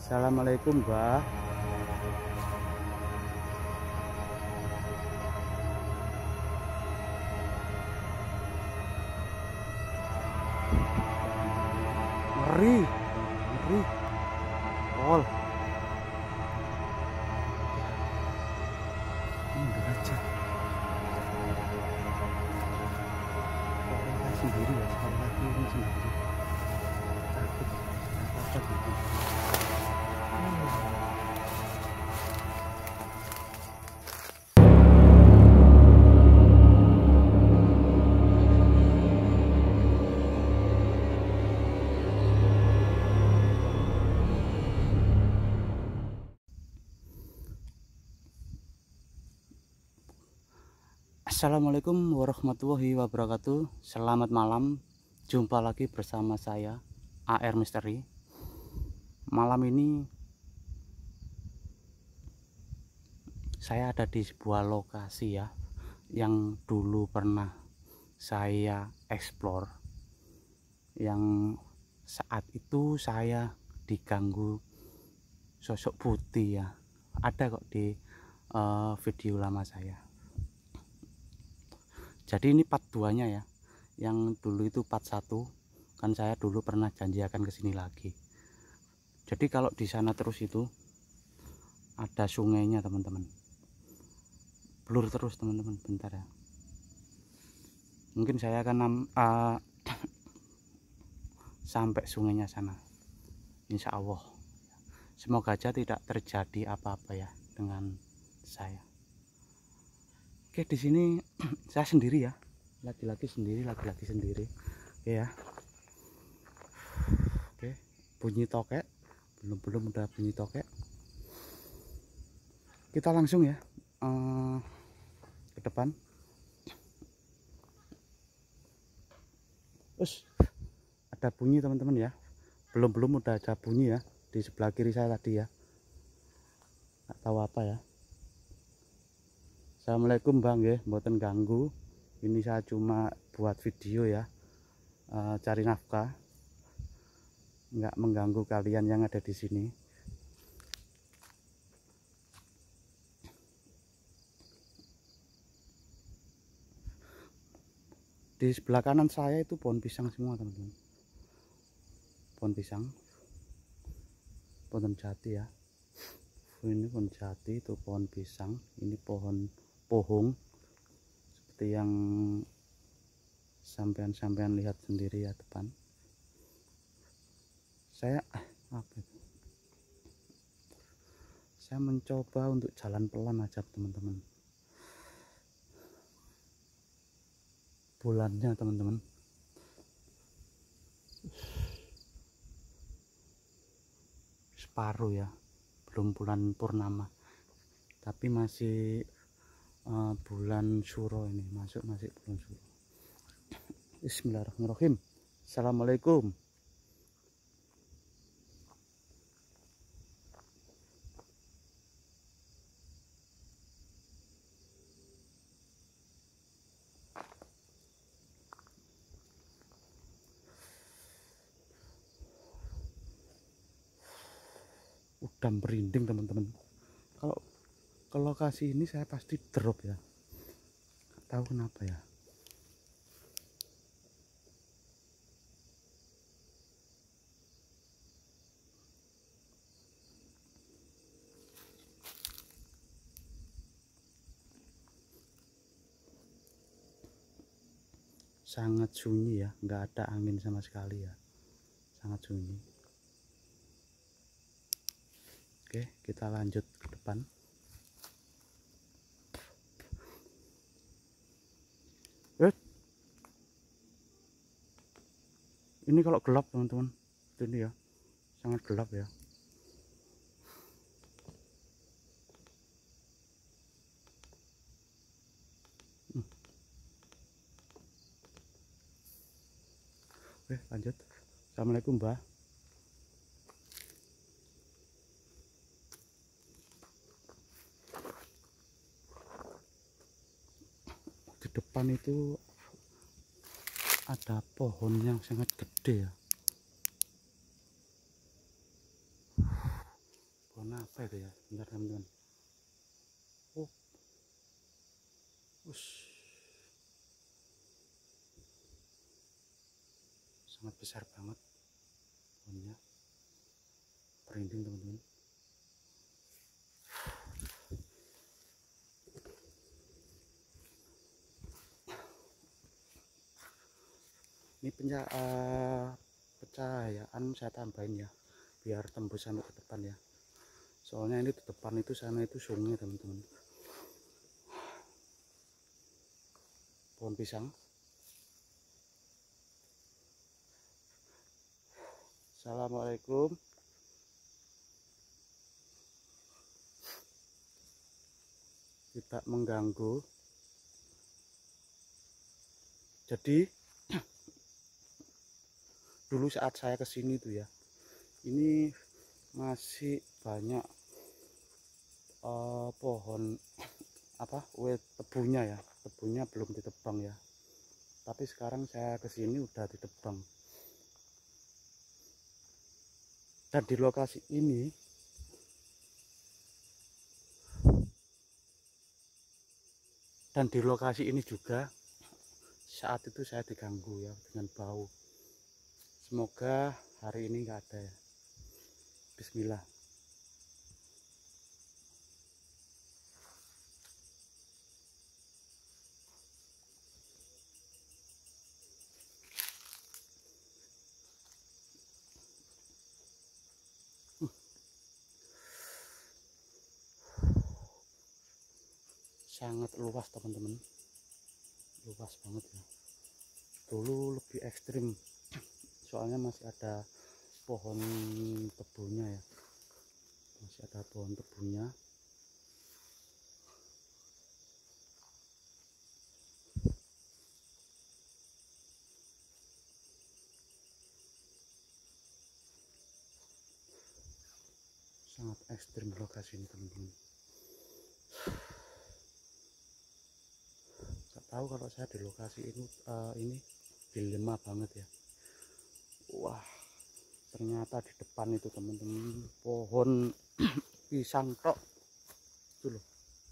Assalamualaikum, Mbak. Ngeri, ngeri. Pol. Derajat. Orang sendiri ya, sekali lagi ini sendiri. Takut apa-apa gitu. Assalamualaikum warahmatullahi wabarakatuh. Selamat malam. Jumpa lagi bersama saya AR Misteri. Malam ini saya ada di sebuah lokasi ya, yang dulu pernah saya explore. Yang saat itu saya diganggu sosok putih ya. Ada kok di video lama saya. Jadi ini part 2 nya ya. Yang dulu itu part 1, kan saya dulu pernah janji akan kesini lagi. Jadi kalau di sana terus itu ada sungainya teman-teman. Blur terus teman-teman, bentar ya. Mungkin saya akan sampai sungainya sana, insya Allah. Semoga aja tidak terjadi apa-apa ya dengan saya. Oke, di sini saya sendiri ya, laki-laki sendiri. Oke ya. Oke, bunyi tokek, belum udah bunyi tokek. Kita langsung ya ke depan. Terus ada bunyi teman-teman ya, belum udah ada bunyi ya di sebelah kiri saya tadi ya. Nggak tahu apa ya. Assalamualaikum Bang ya, mboten ganggu. Ini saya cuma buat video ya, cari nafkah, nggak mengganggu kalian yang ada di sini. Di sebelah kanan saya itu pohon pisang semua teman-teman, pohon pisang, pohon jati ya. Ini pohon jati, itu pohon pisang, ini pohon pohong, seperti yang sampean lihat sendiri ya depan. Saya saya mencoba untuk jalan pelan aja teman-teman. Bulannya teman-teman, separuh ya, belum bulan purnama, tapi masih bulan Suro ini, masih bulan Suro. Bismillahirrahmanirrahim. Assalamualaikum. Udah merinding teman-teman. Kalau ke lokasi ini saya pasti drop ya, nggak tahu kenapa ya. Sangat sunyi ya, nggak ada angin sama sekali ya, sangat sunyi. Oke, kita lanjut ke depan. Ini kalau gelap teman-teman, ini ya, sangat gelap ya. Oke, lanjut. Assalamualaikum Mbak. Di depan itu ada pohon yang sangat gede ya. pohon apa itu ya, bentar teman-teman. Oh, ush, sangat besar banget pohonnya, merinding teman-teman. Ini pencahayaan saya tambahin ya, biar tembus sampai ke depan ya. Soalnya ini di depan itu, sana itu sungai teman-teman. Pohon pisang. Assalamualaikum. Tidak mengganggu. Jadi dulu saat saya kesini tuh ya, ini masih banyak pohon tebunya ya, tebunya belum ditebang ya. Tapi sekarang saya kesini udah ditebang. Dan di lokasi ini juga saat itu saya diganggu ya dengan bau. Semoga hari ini nggak ada ya. Bismillah. Sangat luas teman-teman, luas banget ya. Dulu lebih ekstrim, soalnya masih ada pohon tebunya ya, masih ada pohon tebunya. Sangat ekstrim lokasi ini teman-teman. Gak tahu kalau saya di lokasi ini dilema banget ya. Wah, ternyata di depan itu teman-teman pohon pisang tok itu loh.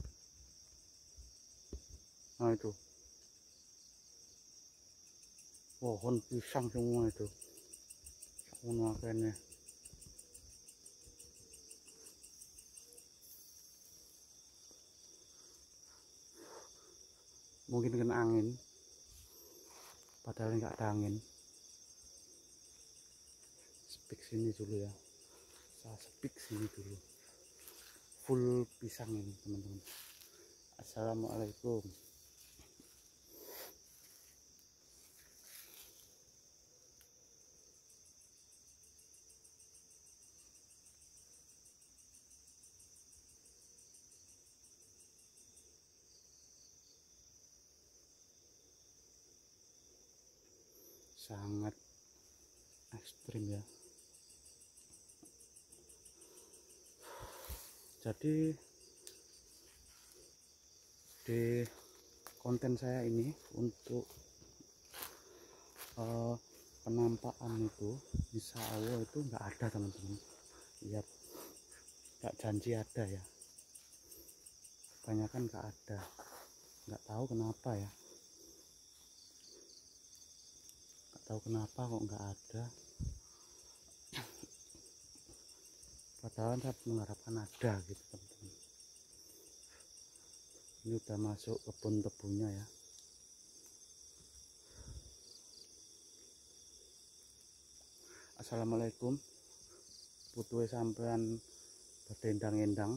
Nah itu pohon pisang semua itu. Makanya mungkin kena angin, padahal nggak ada angin. Speak sini dulu ya, saya speak sini dulu. Full pisang ini teman-teman. Assalamualaikum. Sangat ekstrim ya. Jadi di konten saya ini untuk penampakan itu insya Allah itu nggak ada teman-teman. Lihat, nggak janji ada ya, kebanyakan nggak ada. Nggak tahu kenapa ya, nggak tahu kenapa kok nggak ada, padahal saya mengharapkan ada gitu teman-teman. Ini udah masuk kebun tebunya ya. Assalamualaikum, putuhe sampean berdendang-endang.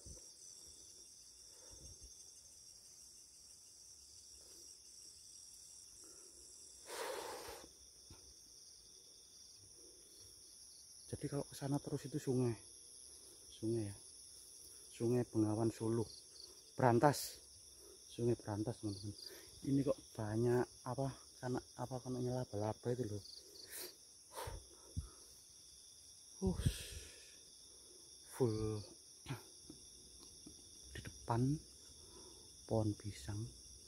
Jadi kalau ke sana terus itu sungai ya, Sungai Bengawan Solo, Brantas, Sungai Brantas teman-teman. Ini kok banyak karena laba-laba itu loh. Full di depan pohon pisang.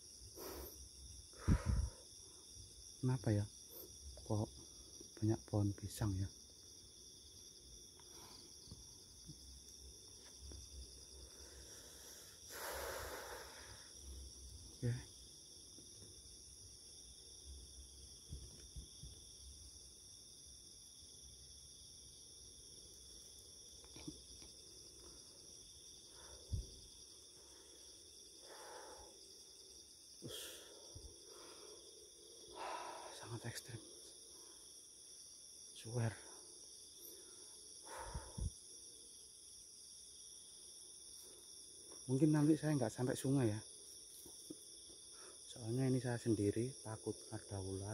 Kenapa ya kok banyak pohon pisang ya? ekstrim, swear. Mungkin nanti saya nggak sampai sungai ya, soalnya ini saya sendiri, takut ada ular.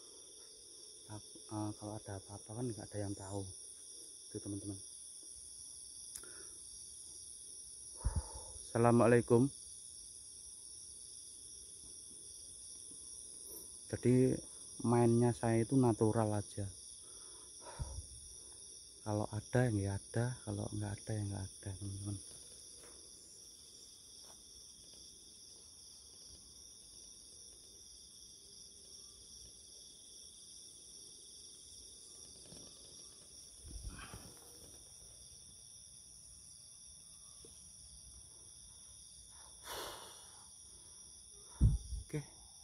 Kalau ada apa-apa kan nggak ada yang tahu itu teman-teman. Assalamualaikum. Jadi mainnya saya itu natural aja, kalau ada ya ada, kalau nggak ada ya nggak ada teman-teman. Oke,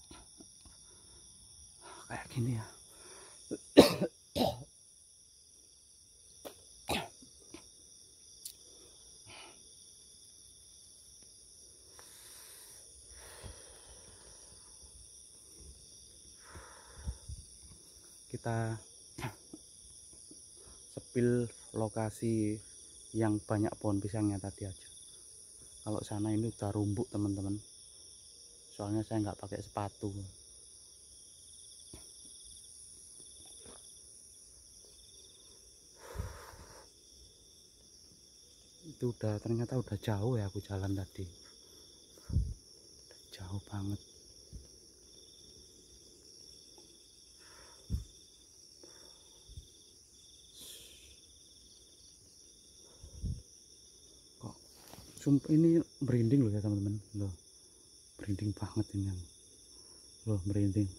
kayak gini ya. Kita sepil lokasi yang banyak pohon pisangnya tadi aja. Kalau sana ini udah rumbuk teman-teman, soalnya saya nggak pakai sepatu. Itu ternyata udah jauh ya aku jalan tadi, udah jauh banget. Kok sumpah ini merinding loh ya teman-teman, loh merinding banget ini, loh merinding.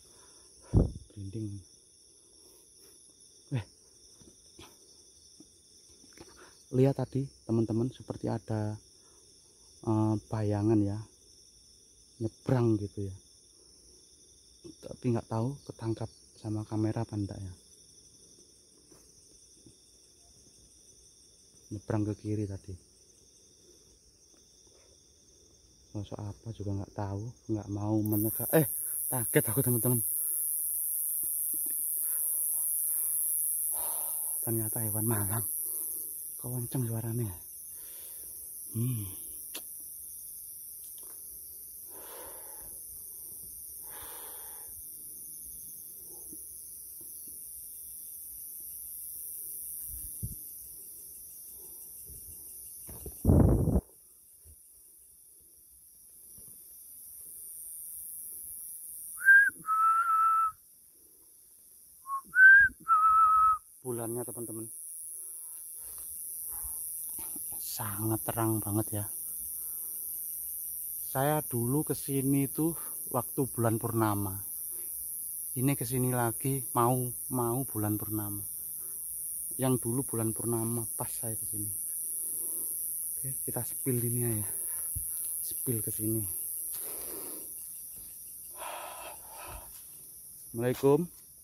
Lihat tadi teman-teman, seperti ada bayangan ya, nyebrang gitu ya, tapi nggak tahu ketangkap sama kamera apa enggak ya. Nyebrang ke kiri tadi, masuk apa juga nggak tahu, nggak mau menegak. Kaget aku teman-teman, ternyata hewan malang. Kok kenceng suaranya. Bulannya teman-teman sangat terang banget ya. Saya dulu kesini tuh waktu bulan purnama, ini kesini lagi mau bulan purnama. Yang dulu bulan purnama pas saya kesini. Oke, kita spill ini ya, spill kesini. Assalamualaikum.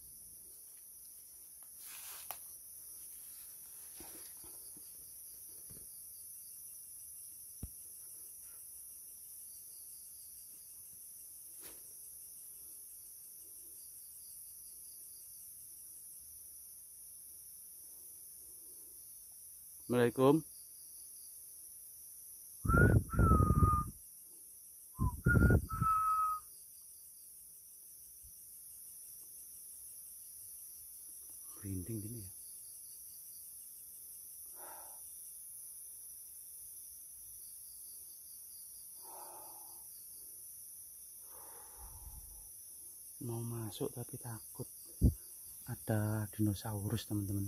Assalamualaikum. Merinding gini ya. Mau masuk tapi takut ada dinosaurus teman-teman.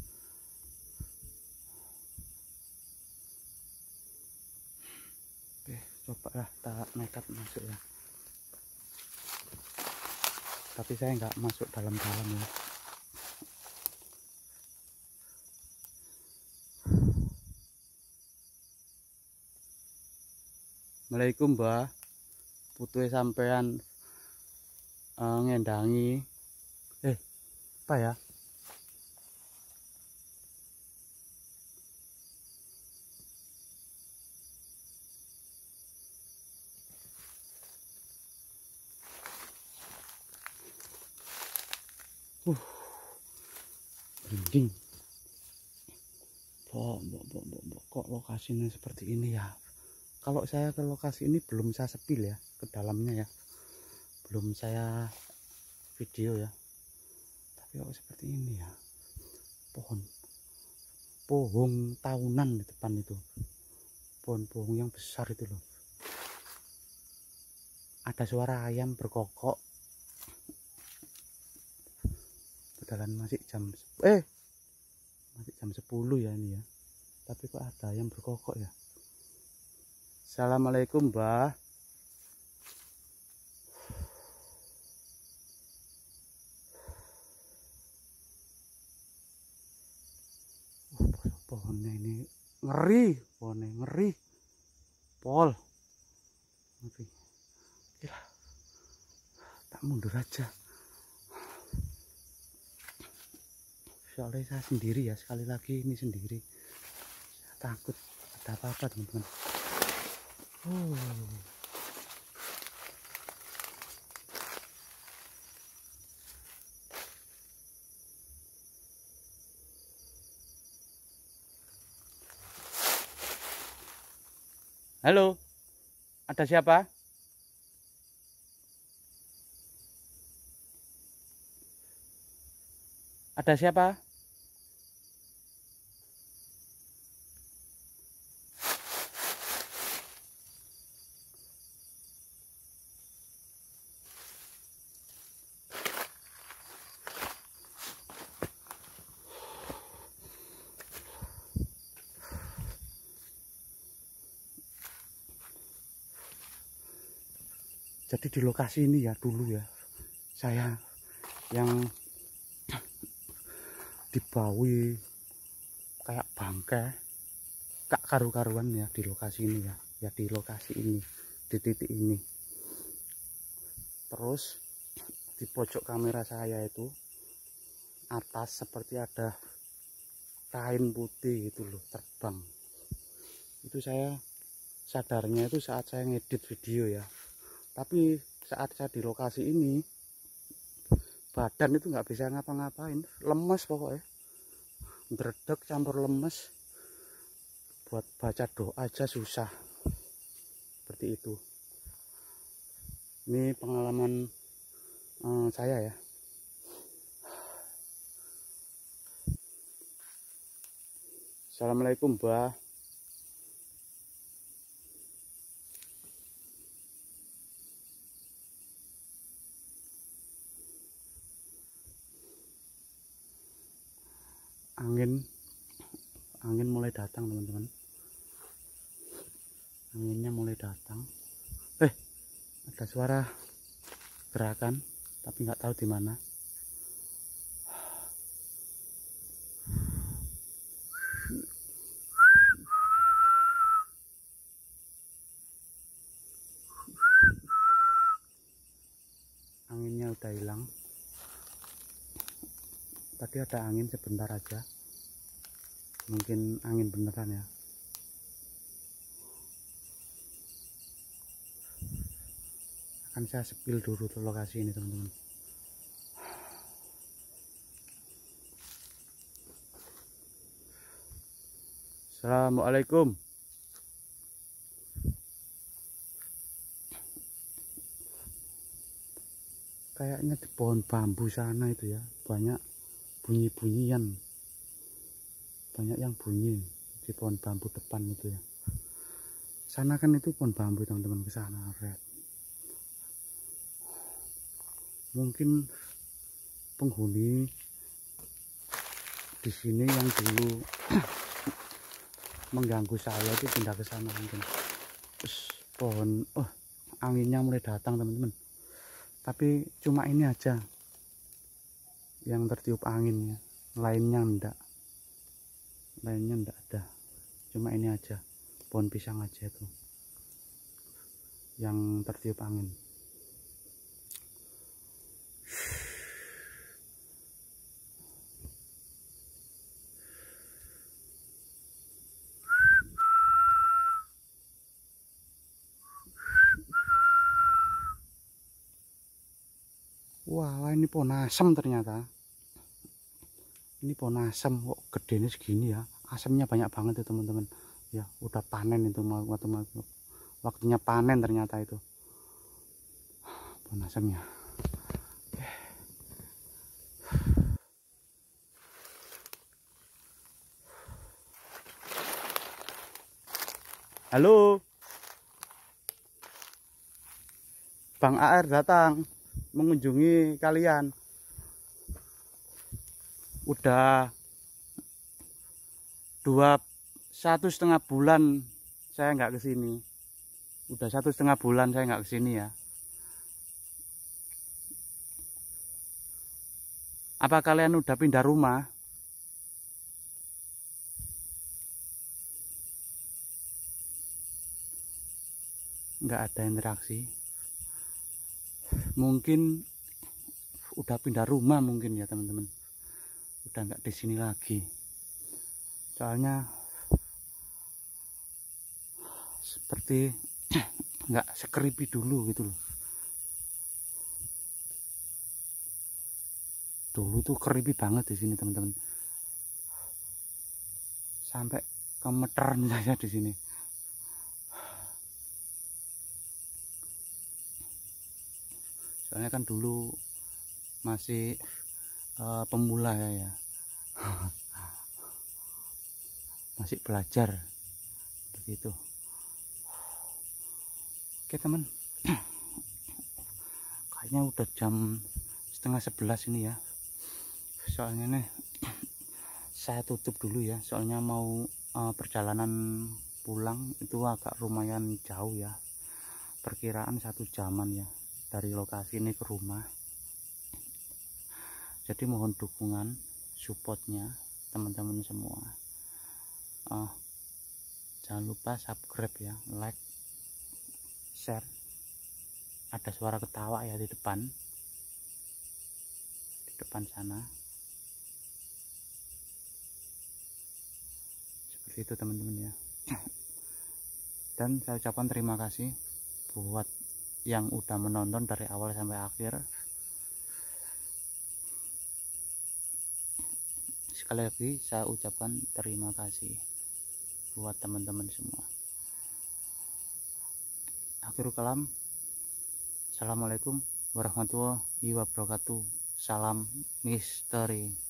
Oke, coba lah tak nekat masuk ya, tapi saya nggak masuk dalam-dalam ya. Assalamualaikum Mbah, putuhe sampean ngendangi apa ya, Merinding. Kok lokasinya seperti ini ya? Kalau saya ke lokasi ini belum saya sepil ya, ke dalamnya ya. Belum saya video ya. Tapi kok seperti ini ya? Pohon tahunan di depan itu. Pohon-pohon yang besar itu loh. Ada suara ayam berkokok. Padahal masih jam 10 ya ini ya. Tapi kok ada ayam berkokok ya. Assalamualaikum, Mbah. Pohonnya ini ngeri, pohonnya ngeri. Pol. Ngeri. Gila. Tak mundur aja. Soalnya saya sendiri ya, sekali lagi ini sendiri. Saya takut ada apa-apa, teman-teman. Halo, ada siapa? Ada siapa? Jadi di lokasi ini ya dulu ya, saya yang dibawi kayak bangkai, gak karu-karuan ya di lokasi ini ya. Ya di lokasi ini, di titik ini. Terus di pojok kamera saya itu atas seperti ada kain putih gitu loh terbang. Itu saya sadarnya itu saat saya ngedit video ya. Tapi saat saya di lokasi ini badan itu nggak bisa ngapa-ngapain, lemes pokoknya, dredeg campur lemes, buat baca doa aja susah, seperti itu. Ini pengalaman saya ya. Assalamualaikum, Mbah. Angin mulai datang, teman-teman. Anginnya mulai datang. Ada suara gerakan, tapi nggak tahu di mana. Anginnya udah hilang. Tadi ada angin sebentar aja. Mungkin angin beneran ya. Akan saya sepil dulu ke lokasi ini, teman-teman. Assalamualaikum. Kayaknya di pohon bambu sana itu ya banyak bunyi-bunyian, banyak yang bunyi di pohon bambu depan itu ya. Sana kan itu pohon bambu, teman-teman, ke sana. Mungkin penghuni di sini yang dulu mengganggu saya itu pindah ke sana mungkin. Terus pohon, anginnya mulai datang, teman-teman. Tapi cuma ini aja yang tertiup anginnya, lainnya enggak ada. Cuma ini aja, pohon pisang aja itu yang tertiup angin. Wah, ini pohon asem ternyata. Ini pohon asam kok gedenya segini ya. Asamnya banyak banget ya teman-teman. Ya udah panen itu, waktunya panen ternyata itu pohon asamnya. Halo, Bang AR datang mengunjungi kalian. Udah 1,5 bulan saya nggak kesini. Udah 1,5 bulan saya nggak kesini ya. Apa kalian udah pindah rumah? Nggak ada interaksi. Mungkin udah pindah rumah mungkin ya teman-teman. Udah nggak di sini lagi. Soalnya seperti nggak sekeripi dulu gitu loh. Dulu tuh keripi banget di sini teman-teman. Sampai kemeteran saya di sini. Soalnya kan dulu masih pemula ya. Masih belajar begitu. Oke teman, kayaknya udah jam 10:30 ini ya. Soalnya nih saya tutup dulu ya, soalnya mau perjalanan pulang itu agak lumayan jauh ya, perkiraan 1 jaman ya dari lokasi ini ke rumah. Jadi mohon dukungan supportnya teman-teman semua. Jangan lupa subscribe ya, like, share. Ada suara ketawa ya di depan sana. Seperti itu teman-teman ya. Dan saya ucapkan terima kasih buat yang udah menonton dari awal sampai akhir. Sekali lagi saya ucapkan terima kasih buat teman-teman semua. Akhirul kalam, assalamualaikum warahmatullahi wabarakatuh. Salam misteri.